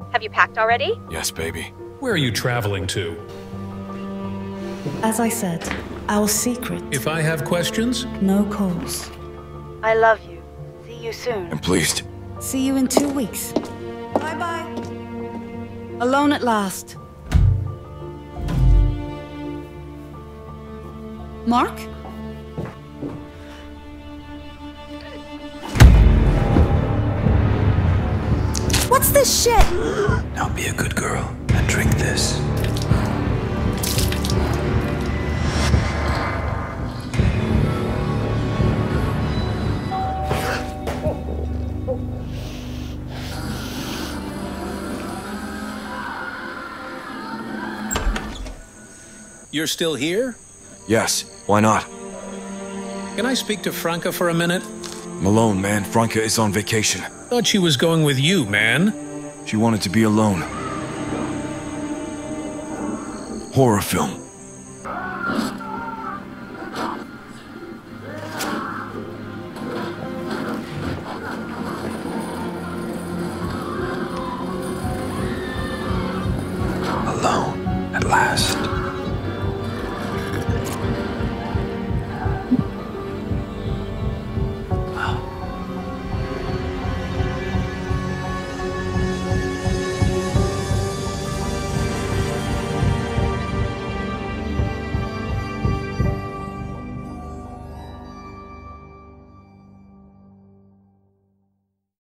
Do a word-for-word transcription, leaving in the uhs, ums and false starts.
Have you packed already? Yes, baby. Where are you traveling to? As I said, our secret. If I have questions? No calls. I love you. See you soon. I'm pleased. See you in two weeks. Bye-bye. Alone at last. Mark? What's this shit? Now be a good girl and drink this. You're still here? Yes, why not? Can I speak to Franca for a minute? I'm alone, man. Franca is on vacation. Thought she was going with you, man. She wanted to be alone. Horror film.